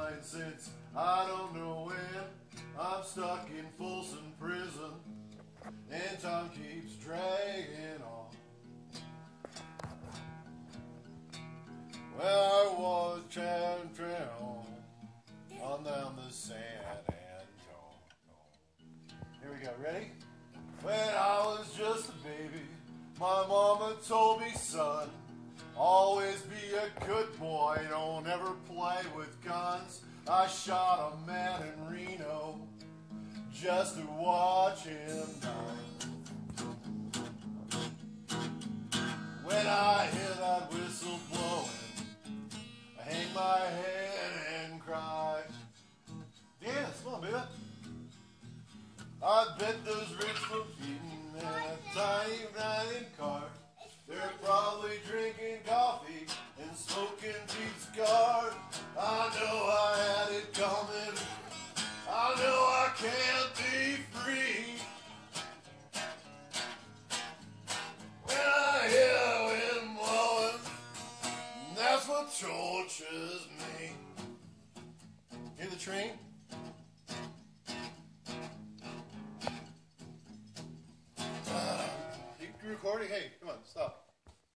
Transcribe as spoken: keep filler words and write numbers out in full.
mind since I don't know when. I'm stuck in Folsom Prison, and time keeps dragging on. Well, I was trying on, on down the San Antonio. Here we go, ready? When I was just a baby, my mama told me, son, always be a good boy, don't ever play with guns. I shot a man in Reno just to watch him die. When I hear that whistle blowing, I hang my head and cry. Dance, come on, baby. I bet those rich folks eating in a tiny dining car. They're probably drinking coffee and smoking Pete's cigars. I know I had it coming. I know I can't be free. When I hear the wind blowing, that's what tortures me. Hear the train? Uh, you recording? Hey, come on, stop.